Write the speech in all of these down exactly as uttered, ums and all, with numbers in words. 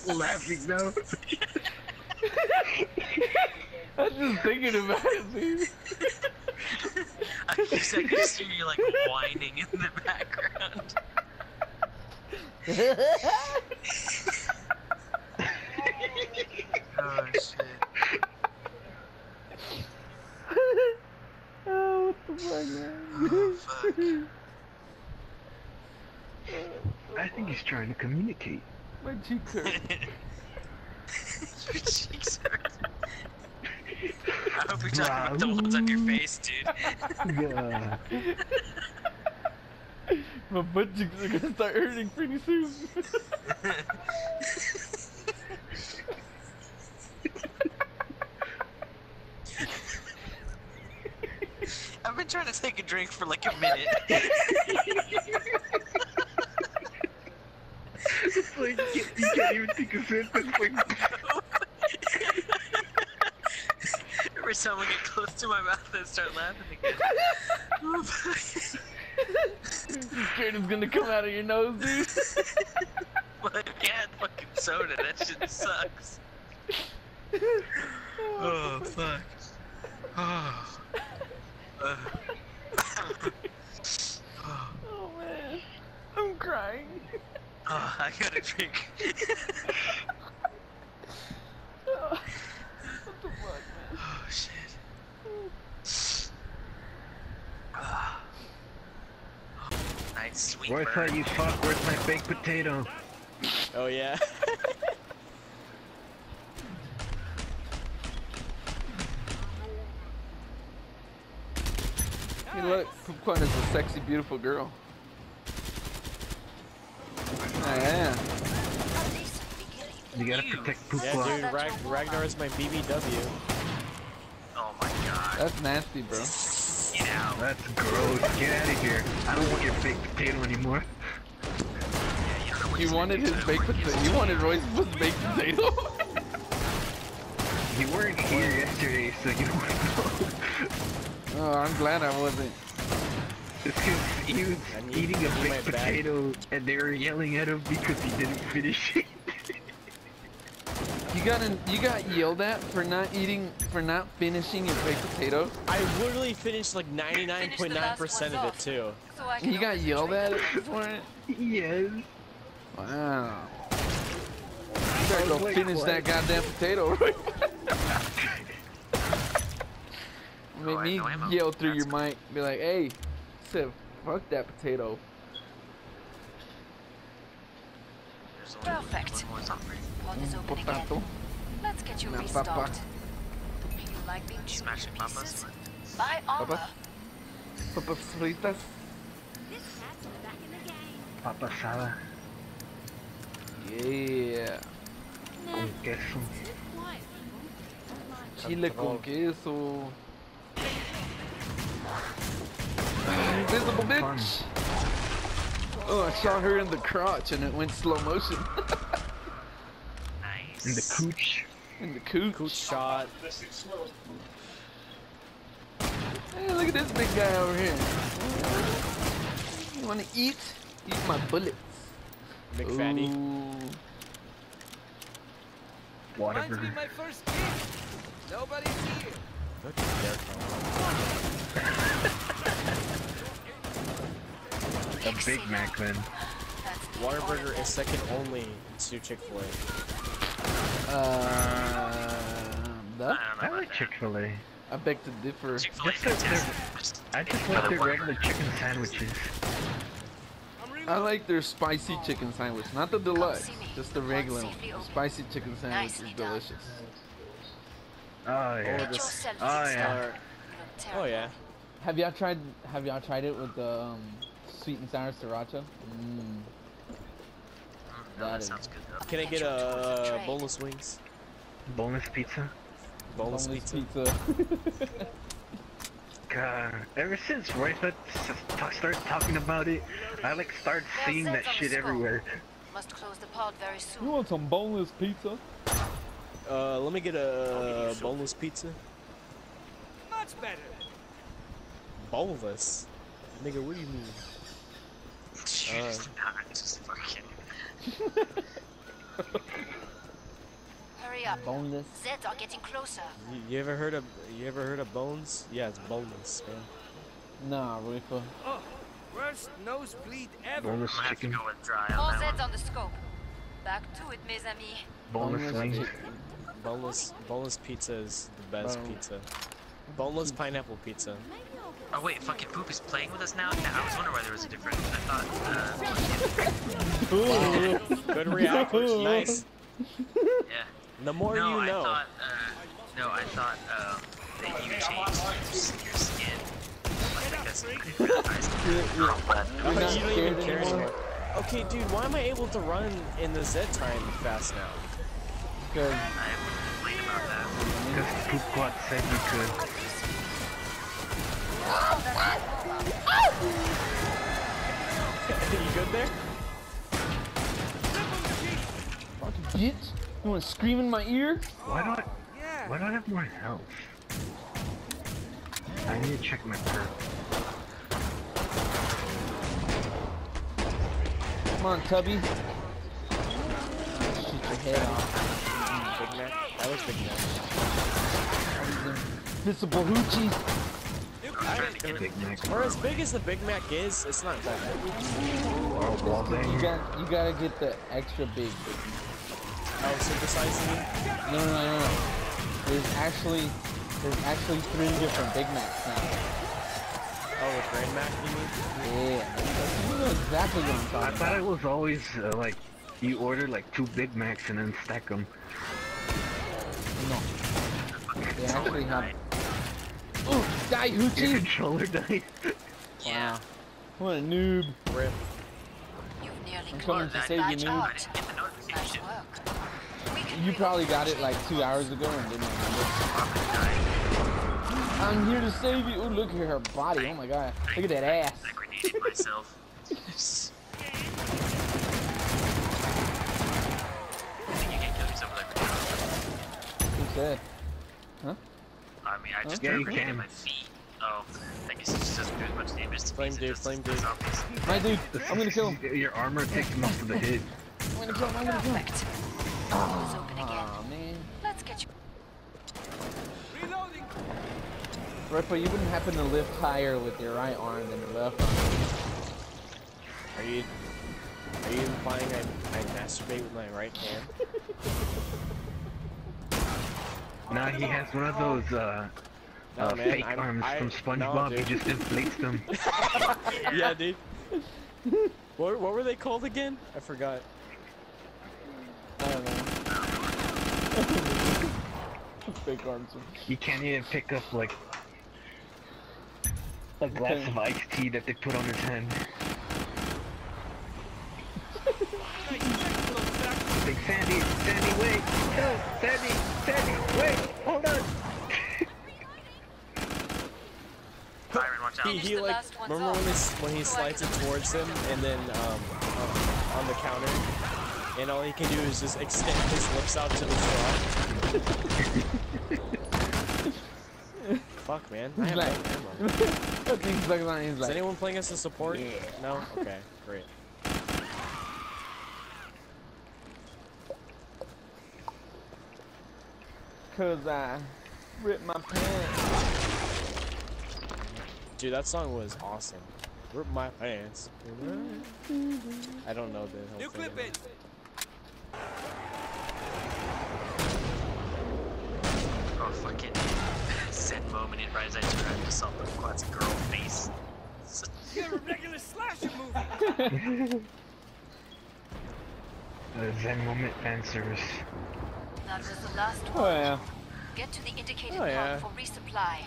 laughing now. I was just thinking about it, dude. I just, I just hear you like whining in the background. Oh shit. Oh, what the fuck, man? Oh fuck. I think he's trying to communicate. My cheeks hurt. Your cheeks hurt. I hope you're talking about the ones on your face, dude. Yeah. My butt cheeks are gonna start hurting pretty soon. I've been trying to take a drink for like a minute. It's like you can't, you can't even take a sip. It's like. Every time I get close to my mouth, I start laughing again. Straight is gonna come out of your nose, dude. Well, I can't fucking soda. That shit sucks. Oh fuck. Oh. Uh. Oh man, I'm crying. Oh, I gotta drink. Oh, what the fuck, man? Oh shit. Oh. Nice sweet Where I burn. thought you fuck, where's my baked potato? Oh yeah. Hey look, Poopcorn is a sexy, beautiful girl. Oh, yeah. You gotta protect Yeah, Poopla. dude, Rag Ragnar is my B B W. Oh my god. That's nasty, bro. Get out. That's gross. Get out of here. I don't want your baked potato anymore. Yeah, you don't know what You he's wanted gonna his do baked to potato. You wanted Royce's baked potato. You weren't here yesterday, so you don't know. Oh, I'm glad I wasn't. It's because he was I need- eating a I need baked my bag. potato and they were yelling at him because he didn't finish it. You got an, you got yelled at for not eating, for not finishing your baked potato. I literally finished like ninety-nine point nine percent of it too. So I can You got open the yelled trigger. at for it. Yes. Wow. You better go Like finish what? that goddamn potato, Roy. Oh, Make I me know ammo. yell through That's your mic. Be like, hey, said, fuck that potato. There's only Perfect. one more something. Pod is open Potato. again. Let's get you Na restocked. papa. You like being chewed Smashing to papas. pieces? Buy armor. Papas? Papas fritas. Papa Sala Yeah. con queso. Chile con queso. Invisible bitch. Oh, I shot her in the crotch and it went slow motion. Nice. And the cooch. In the cooch. Cool shot. Hey, look at this big guy over here. You wanna eat? Eat my bullets. Big fatty. Ooh. Whatever. my first gift. Nobody's here. Look at their A Big Mac then. That's the Whataburger is second only to Chick-fil-A. Uh, I that? don't know I about like that. Chick-fil-A. I beg to differ. Chick-fil-A Just that fantastic. I just like their regular chicken sandwiches. I like their spicy chicken sandwich, not the deluxe, just the regular one. The spicy chicken sandwich is Nicely done. delicious. Oh yeah. Get this- yourself Oh fixed yeah. up. You look Oh terrible. yeah. Have y'all tried? Have y'all tried it with the um, sweet and sour sriracha? Mmm. Mm, no, That that is- sounds good though. Can I get uh, boneless wings? Boneless pizza. Boneless, Boneless pizza. pizza. God, ever since Roy started started talking about it, I like start seeing that shit everywhere. Must close the pod very soon. You want some boneless pizza? Uh, let me get a boneless pizza. Much better. Boneless? Nigga, what do you mean? Jeez, nah, just fucking. up. Boneless. Zeds are getting closer. You, you ever heard of you ever heard of bones? Yeah, it's boneless, man. Nah, Rico. Oh, worst nosebleed ever. Boneless I'm gonna have to chicken. go with dry All on that Zeds one. on the scope. Back to it, mes amis. Boneless wings. chicken. Boneless boneless pizza is the best Bone. pizza. Boneless pineapple pizza. Oh wait, fucking Poop is playing with us now? Nah, I was wondering why there was a difference. I thought, uh, Good reaction. Nice. yeah. The more no, you I know. thought, uh, no, I thought, um, that you changed your skin. Like, because you could realize You're, you're, you're not you don't even scared care anymore? anymore. Okay, dude, why am I able to run in the Z time fast now? Because I would complain about that. Because Poop Quad said you could. You good there? fucking bitch. You wanna scream in my ear? Why do I, Yeah. why do I have more health? I need to check my perk. Come on, Tubby. Shoot your head off. Big Mac? That was Big Mac. Invisible hoochie. I'm trying to get Big Mac. Or as big as the Big Mac is, it's not that big. Or wall You bang. got, you gotta get the extra big. Oh, synthesizing you? No, no, no, no. There's actually, there's actually three different Big Macs now. Oh, with Grand Mac, you mean? Yeah, you know exactly what I'm I talking thought about. it was always uh, like you order like two Big Macs and then stack them. No, they actually have. Ooh, die, Your hoochie! controller died. Yeah. What a noob. Rip. You've nearly I'm coming closed to the save you, batch noob. I out. didn't get the Nice notification. work. We can You probably reload got the it like chain two hours ago and didn't remember. I'm gonna die. I'm here to save you. Ooh, look at her body. Oh my god. Look at that ass. I grenaded myself. I think you can kill yourself with a grenade. Who said? I mean, I just Yeah, threw a you grenade can. at my feet. Oh, I guess it just doesn't do as much damage to Flame me. dude, flame dude. My dude, I'm gonna kill him. Your armor takes most of the hit. I'm gonna kill him. I'm gonna kill him. Perfect. Doors open again. Aw, man. Let's get you. Reloading. Ripa, you wouldn't happen to lift higher with your right arm than your left arm. Are you are you implying I, I masturbate with my right hand? Nah, he has one of those uh, No, uh, man, fake I'm- arms I- from no, SpongeBob. he dude. just inflates them. Yeah, dude. What what were they called again? I forgot. I don't know. Fake arms. He can't even pick up like a glass of iced tea that they put on his hand. Like, Sandy, Sandy, wait! No, Sandy, Sandy, wait! Hold on! Byron, watch out. He, Finish he the like last ones remember when off. he when he So I slides it can- towards him and then um uh, on the counter, and all he can do is just extend his lips out to the straw. Fuck, man. I have no Like- ammo. That thing's like on his Is like. anyone playing us as support? Yeah. No? Okay, great. Cause I ripped my pants. Dude, that song was awesome. Rip my pants. I don't know the whole New thing. clip it. Oh, fucking Zen moment in right as I turn around to saw the quad's girl face. You're a regular slasher movie. The Zen moment fan service. That was the last Oh one. yeah. Get to the indicated Oh, yeah. pod for resupply.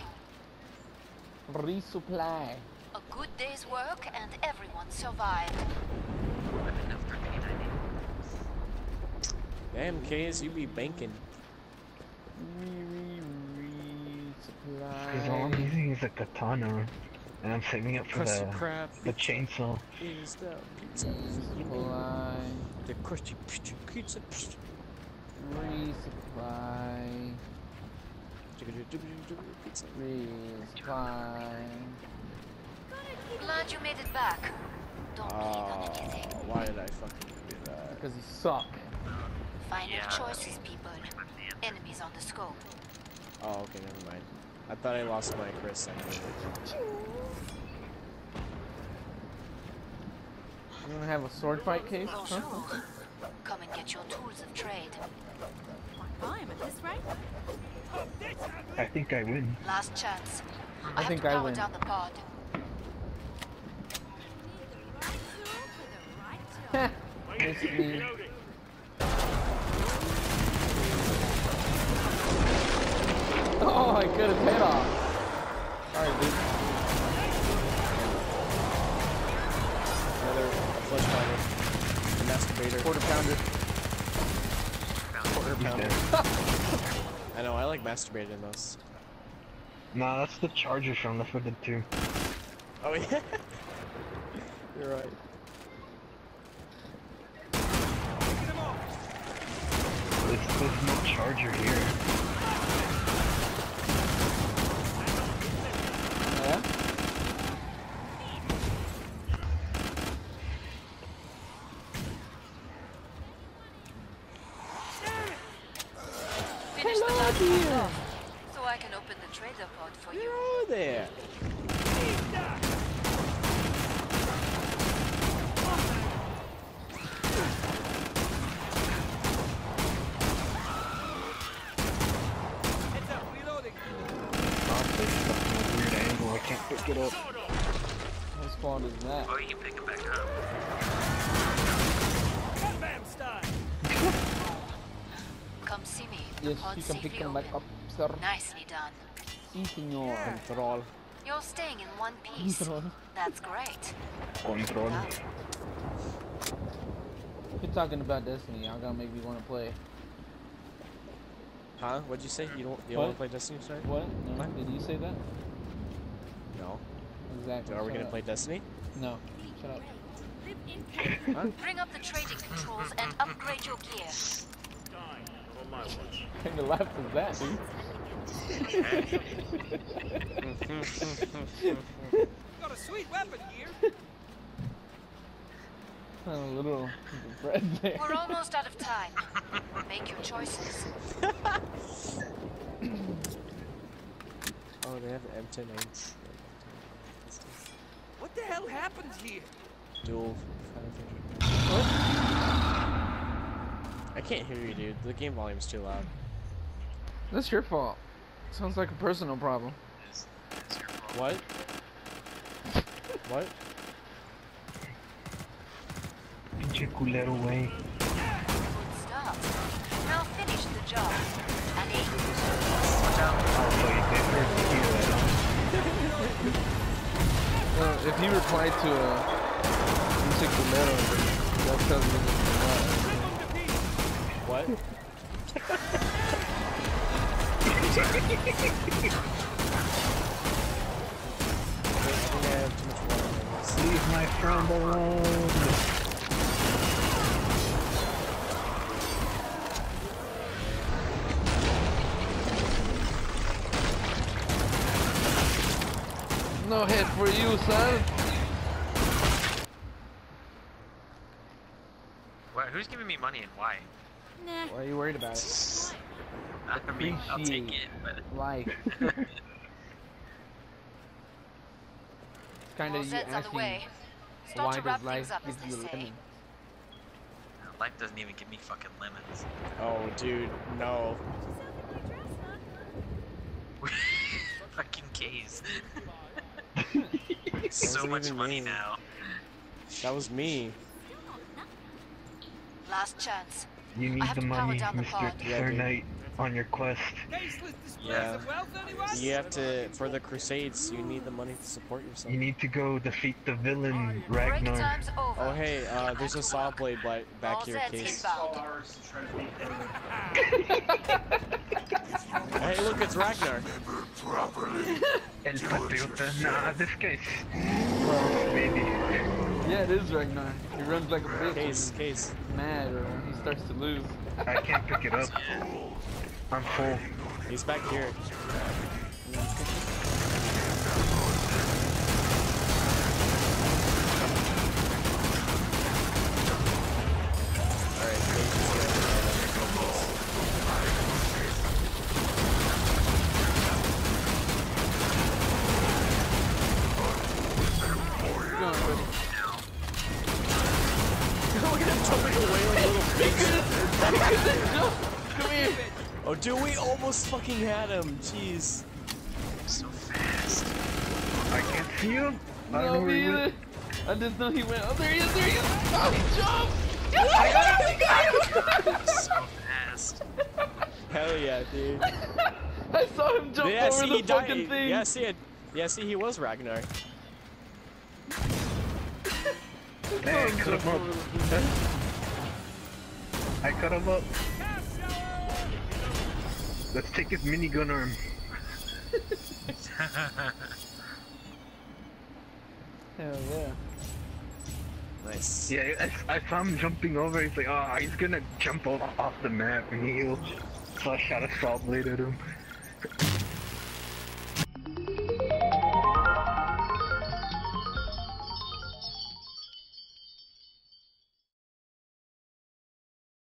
Resupply. A good day's work and everyone survived. Enough grenade, I need. Damn, K's, you be banking. Because all I'm Resupply. using is a katana. And I'm saving up for Crusty the, crab the chainsaw. is the pizza. Resupply. The crusty pizza. Pizza. Resupply. Pizza. Resupply. Glad you made it back. Don't bleed on Oh, anything. why did I fucking do that? Because you suck. Final Yeah. choices, people. Enemies on the scope. Oh, okay, never mind. I thought I lost my Chris. You wanna have a sword fight case? Huh? Bonjour. Come and get your tools of trade. I'm at this rate. I think I win. Last chance. I, I have think to I power win. down the pod. Miss me. Oh, I cut his head off. Alright, dude. Another flesh fighter. A masturbator. Quarter pounder. Quarter He's pounder. dead. I know, I like masturbating those. Nah, that's the charger from the Footed two. Oh yeah? You're right. There's, there's no charger here. Yeah? Finish the last one off, so I can open the trader pod for you. Hello there. Heads up, reloading. Oh, it's stuck in a weird angle. I can't pick it up. What spawn is that? Oh, you can pick it back up. Gunman style. Come see me. The Yes, pod's you can pick safely them back open. up, sir. Nicely done. Si, senor. Control. You're staying in one piece. Control. That's great. Control. Now, You're talking about Destiny. Y'all gonna make me want to play. Huh? What'd you say? You don't you What? want to play Destiny, sorry? What? No, did you say that? No. Exactly. So are we shut gonna up. play Destiny? No. Shut up. Huh? bring up the trading controls and upgrade your gear. What kind of laugh is that, dude? Got a sweet weapon here. A little bread there. We're almost out of time. Make your choices. Oh, they have M ten eight. What the hell happens here? Dual. I can't hear you, dude. The game volume's too loud. That's your fault. Sounds like a personal problem. It's, it's your fault. What? What? Pinche culero, wey. Good start. Now finish the job. And aim. Watch out. Oh, so you did hear that. Well, if he replied to a Pinche culero, then that tells me that What? I think I have too much water in this. Leave my friend alone. no hit for you, son. What, who's giving me money and why? Nah. Why are you worried about it? I mean, I'll take Appreciate it, but Life. It's kind More of you Zeds on the asking, way. why Start to does wrap life things up, as give they you say. lemons? life doesn't even give me fucking lemons. Oh, dude, no. Fucking K's. That So wasn't much even money me. now. That was me. Last chance. You I need have the to power money, down the Mister pod. Yeah, Sir dude. Knight, on your quest. Tasteless displays Yeah. of wealth, anyone? You have to, for the Crusades, you need the money to support yourself. You need to go defeat the villain, Break Ragnar. time's over. Oh, hey, uh, there's a saw blade bi- back All here, Zeds Case. inbound. Hey, look, it's Ragnar. El Patriota. Nah, this guy's... Well, maybe. Yeah, it is Ragnar. He runs like a bitch. Case, when Case. he's mad or when he starts to lose. I can't pick it up. I'm full. He's back here. Alright, Case is here. Come here. Oh, dude, we almost fucking had him. Jeez. So fast. I can't see him. I don't know No, where me he either. went. I just know he went. Oh, there he is. There he is. Oh, he jumped. So fast. Hell yeah, dude. I saw him jump Yeah, over see, the he fucking died. thing. Yeah, see it. Yeah, see, he was Ragnar. Hey, I cut him up. I cut him up. Let's take his minigun arm. Hell yeah. Nice. Yeah, I, I saw him jumping over. He's like, oh, he's gonna jump off, off the map and heal. So I shot a saw blade at him.